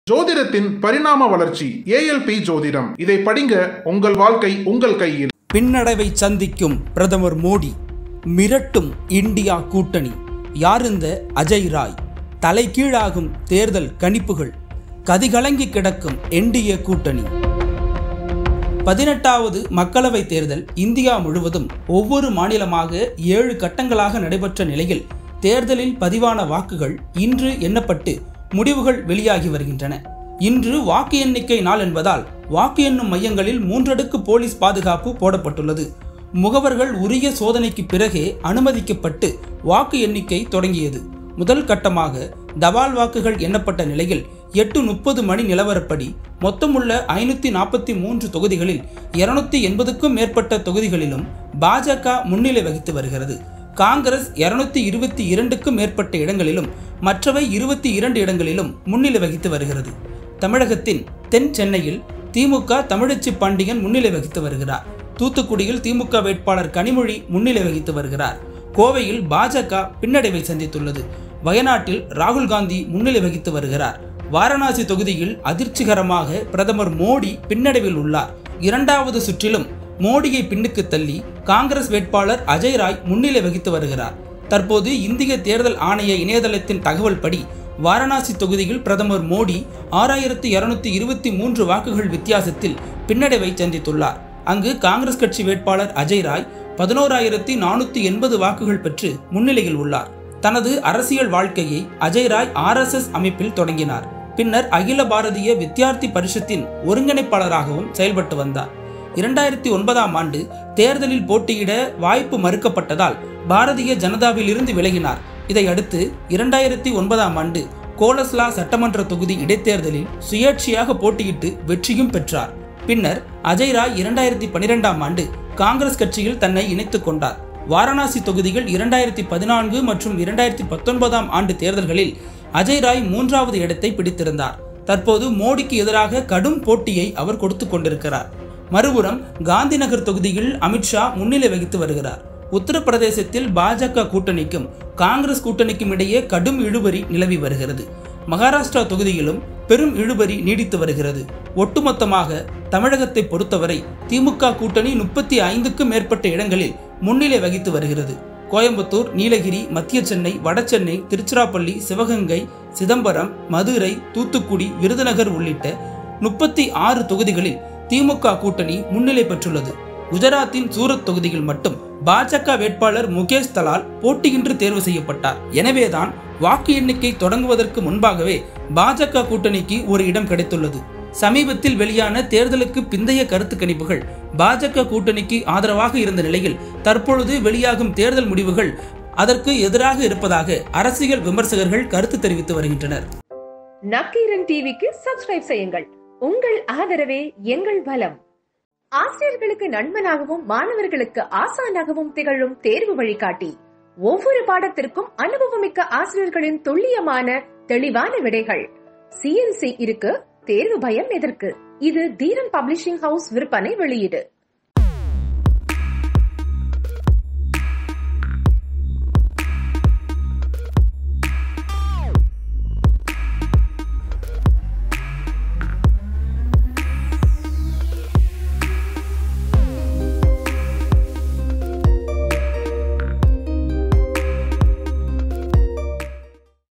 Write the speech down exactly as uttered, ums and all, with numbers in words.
ஜோதிடத்தின் பரிணாம வளர்ச்சி ஏஎல்பி ஜோதிடம். இதை படிங்க, உங்கள் வாழ்க்கை உங்கள் கையில். பின்னடைவை சந்திக்கும் பிரதமர் மோடி, மிரட்டும் இந்தியா கூட்டணி. யார் இந்த அஜய் ராய்? தலைகீழாகும் தேர்தல் கணிப்புகள், கதிகலங்கி கிடக்கும் என்டிஏ கூட்டணி. பதினெட்டாவது மக்களவை தேர்தல் இந்தியா முழுவதும் ஒவ்வொரு மாநிலமாக ஏழு கட்டங்களாக நடைபெற்ற நிலையில் தேர்தலில் பதிவான வாக்குகள் இன்று எண்ணப்பட்டு முடிவுகள் வெளியாகி வருகின்றன. இன்று வாக்கு எண்ணிக்கை நாள் என்பதால் வாக்கு எண்ணும் மையங்களில் மூன்றடுக்கு போலீஸ் பாதுகாப்பு போடப்பட்டுள்ளது. முகவர்கள் உரிய சோதனைக்கு பிறகே அனுமதிக்கப்பட்டு வாக்கு எண்ணிக்கை தொடங்கியது. முதல் கட்டமாக தபால் வாக்குகள் எண்ணப்பட்ட நிலையில் எட்டு முப்பது மணி நிலவரப்படி மொத்தமுள்ள ஐநூத்தி நாற்பத்தி மூன்று தொகுதிகளில் இருநூத்தி எண்பதுக்கும் மேற்பட்ட தொகுதிகளிலும் பாஜக முன்னிலை வகித்து வருகிறது. காங்கிரஸ் இருநூத்தி இருபத்தி இரண்டுக்கும் மேற்பட்ட இடங்களிலும் மற்றவை இருபத்தி இரண்டு இடங்களிலும் முன்னிலை வகித்து வருகிறது. தமிழகத்தின் தென் சென்னையில் திமுக தமிழச்சி பாண்டியன் முன்னிலை வகித்து வருகிறார். தூத்துக்குடியில் திமுக வேட்பாளர் கனிமொழி முன்னிலை வகித்து வருகிறார். கோவையில் பாஜக பின்னடைவை சந்தித்துள்ளது. வயநாட்டில் ராகுல் காந்தி முன்னிலை வகித்து வருகிறார். வாரணாசி தொகுதியில் அதிர்ச்சிகரமாக பிரதமர் மோடி பின்னடைவில் உள்ளார். இரண்டாவது சுற்றிலும் மோடியை பின்னுக்கு தள்ளி காங்கிரஸ் வேட்பாளர் அஜய் ராய் முன்னிலை வகித்து வருகிறார். தற்போது இந்திய தேர்தல் ஆணைய இணையதளத்தின் தகவல் படி வாரணாசி தொகுதியில் பிரதமர் மோடி ஆறாயிரத்தி இருநூத்தி இருபத்தி மூன்று வாக்குகள் வித்தியாசத்தில் பின்னடைவை சந்தித்துள்ளார். அங்கு காங்கிரஸ் கட்சி வேட்பாளர் அஜய் ராய் பதினோராயிரத்தி நானூத்தி எண்பது வாக்குகள் பெற்று முன்னிலையில் உள்ளார். தனது அரசியல் வாழ்க்கையை Ajay Rai R S S அமைப்பில் தொடங்கினார். பின்னர் அகில பாரதிய வித்யார்த்தி பரிஷத்தின் ஒருங்கிணைப்பாளராகவும் செயல்பட்டு வந்தார். இரண்டாயிரத்தி ஒன்பதாம் ஆண்டு தேர்தலில் போட்டியிட வாய்ப்பு மறுக்கப்பட்டதால் பாரதிய ஜனதாவில் இருந்து விலகினார். இதையடுத்து இரண்டாயிரத்தி ஒன்பதாம் ஆண்டு கோலஸ்லா சட்டமன்ற தொகுதி இடைத்தேர்தலில் சுயேட்சையாக போட்டியிட்டு வெற்றியும் பெற்றார். பின்னர் அஜய் ராய் இரண்டாயிரத்தி பனிரெண்டாம் ஆண்டு காங்கிரஸ் கட்சியில் தன்னை இணைத்துக் கொண்டார். வாரணாசி தொகுதியில் இரண்டாயிரத்தி பதினான்கு மற்றும் இரண்டாயிரத்தி பத்தொன்பதாம் ஆண்டு தேர்தல்களில் அஜய் ராய் மூன்றாவது இடத்தை பிடித்திருந்தார். தற்போது மோடிக்கு எதிராக கடும் போட்டியை அவர் கொடுத்து கொண்டிருக்கிறார். மறுபுறம் காந்திநகர் தொகுதியில் அமித்ஷா முன்னிலை வகித்து வருகிறார். உத்தரப்பிரதேசத்தில் பாஜக கூட்டணிக்கும் காங்கிரஸ் கூட்டணிக்கும் இடையே கடும் இழுபறி நிலவி வருகிறது. மகாராஷ்டிரா தொகுதியிலும் பெரும் இழுபறி நீடித்து வருகிறது. ஒட்டுமொத்தமாக தமிழகத்தை பொறுத்தவரை திமுக கூட்டணி முப்பத்தி ஐந்துக்கும் மேற்பட்ட இடங்களில் முன்னிலை வகித்து வருகிறது. கோயம்புத்தூர், நீலகிரி, மத்திய சென்னை, வடசென்னை, திருச்சிராப்பள்ளி, சிவகங்கை, சிதம்பரம், மதுரை, தூத்துக்குடி, விருதுநகர் உள்ளிட்ட முப்பத்தி ஆறு தொகுதிகளில் திமுக கூட்டணி முன்னிலை பெற்றுள்ளது. குஜராத்தின் சூரத் தொகுதியில் மட்டும் பாஜக வேட்பாளர் முகேஷ் தலால் போட்டியின்றி தேர்வு செய்யப்பட்டார். எனவேதான் வாக்கு எண்ணிக்கை தொடங்குவதற்கு முன்பாகவே பாஜக கூட்டணிக்கு ஒரு இடம் கிடைத்துள்ளது. சமீபத்தில் வெளியான தேர்தலுக்கு பிந்தைய கருத்து கணிப்புகள் பாஜக கூட்டணிக்கு ஆதரவாக இருந்த நிலையில் தற்பொழுது வெளியாகும் தேர்தல் முடிவுகள் அதற்கு எதிராக இருப்பதாக அரசியல் விமர்சகர்கள் கருத்து தெரிவித்து வருகின்றனர். நக்கீரன் டிவிக்கு சப்ஸ்கிரைப் செய்யுங்கள். உங்கள் ஆதரவே எங்கள் பலம். ஆசிரியர்களுக்கு நண்பனாகவும் மாணவர்களுக்கு ஆசானாகவும் திகழும் தேர்வு வழிகாட்டி. ஒவ்வொரு பாடத்திற்கும் அனுபவமிக்க ஆசிரியர்களின் துல்லியமான தெளிவான விடைகள். சிஎன்சி இருக்கு, தேர்வு பயம் எதற்கு? இது தீரன் பப்ளிஷிங் ஹவுஸ் விற்பனை வெளியீடு.